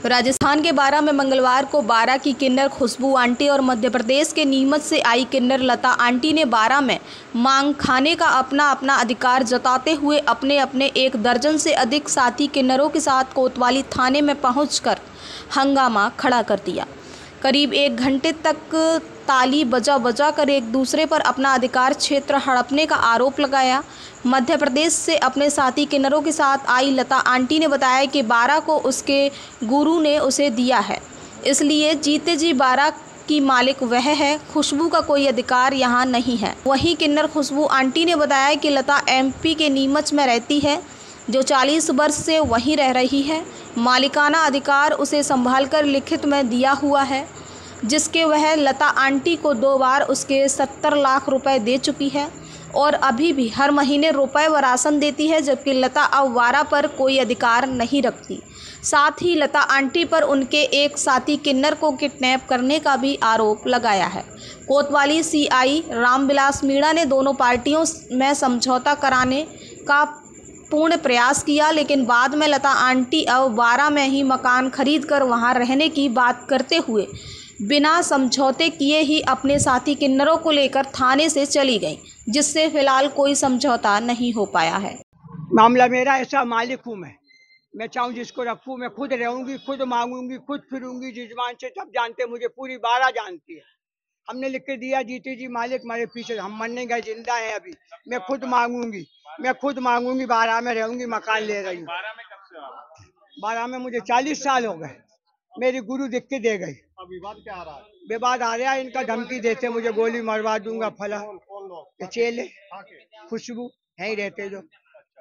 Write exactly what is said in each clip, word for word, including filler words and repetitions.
राजस्थान के बारा में मंगलवार को बारा की किन्नर खुशबू आंटी और मध्य प्रदेश के नीमच से आई किन्नर लता आंटी ने बारा में मांग खाने का अपना अपना अधिकार जताते हुए अपने अपने एक दर्जन से अधिक साथी किन्नरों के साथ कोतवाली थाने में पहुंचकर हंगामा खड़ा कर दिया। करीब एक घंटे तक ताली बजा बजा कर एक दूसरे पर अपना अधिकार क्षेत्र हड़पने का आरोप लगाया। मध्य प्रदेश से अपने साथी किन्नरों के साथ आई लता आंटी ने बताया कि बारा को उसके गुरु ने उसे दिया है, इसलिए जीते जी बारा की मालिक वह है, खुशबू का कोई अधिकार यहाँ नहीं है। वहीं किन्नर खुशबू आंटी ने बताया कि लता एमपी के नीमच में रहती है, जो चालीस वर्ष से वहीं रह रही है। मालिकाना अधिकार उसे संभालकर लिखित में दिया हुआ है, जिसके वह लता आंटी को दो बार उसके सत्तर लाख रुपए दे चुकी है और अभी भी हर महीने रुपए व राशन देती है, जबकि लता अब बारा पर कोई अधिकार नहीं रखती। साथ ही लता आंटी पर उनके एक साथी किन्नर को किडनैप करने का भी आरोप लगाया है। कोतवाली सीआई रामविलास मीणा ने दोनों पार्टियों में समझौता कराने का पूर्ण प्रयास किया, लेकिन बाद में लता आंटी अब बारा में ही मकान खरीद कर वहाँ रहने की बात करते हुए बिना समझौते किए ही अपने साथी किन्नरों को लेकर थाने से चली गई, जिससे फिलहाल कोई समझौता नहीं हो पाया है। मामला मेरा ऐसा, मालिक हूँ मैं मैं चाहूँ जिसको रखूँ, मैं खुद रहूँगी, खुद मांगूंगी, खुद फिरूंगी। जिजमान से सब जानते, मुझे पूरी बारा जानती है। हमने लिख के दिया, जीते जी मालिक हमारे पीछे, हम मरने गए, जिंदा हैं अभी। मैं खुद मांगूंगी, मैं खुद मांगूंगी, बारा में रहूंगी, मकान ले रही हूँ। बारा में मुझे चालीस साल हो गए। मेरी गुरु देख के दे गई। अब विवाद क्या आ रहा है? विवाद आ रहा है, इनका धमकी देते, मुझे गोली मरवा दूंगा, फला। चेले खुशबू यहीं रहते, जो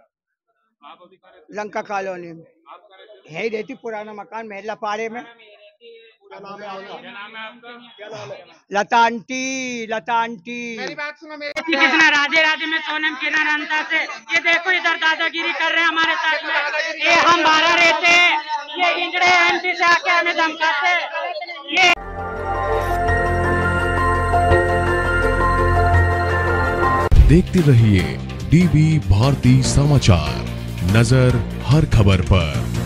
लंका कॉलोनी में यहीं रहती, पुराना मकान महिला पारे में। क्या नाम है आपका? क्या नाम है आपका? क्या नाम है? Lata aunty, Lata aunty. मेरी बात सुनो, मेरी कितना राधे राधे में सोनम किरण अंता से ये देखो इधर दादागिरी कर रहे हैं हमारे साथ में। ये हम बारा रहते हैं, ये इंजड़े एमपी से आके हमें धमकाते। ये देखते रहिए डीवी भारती समाचार, नजर हर खबर पर।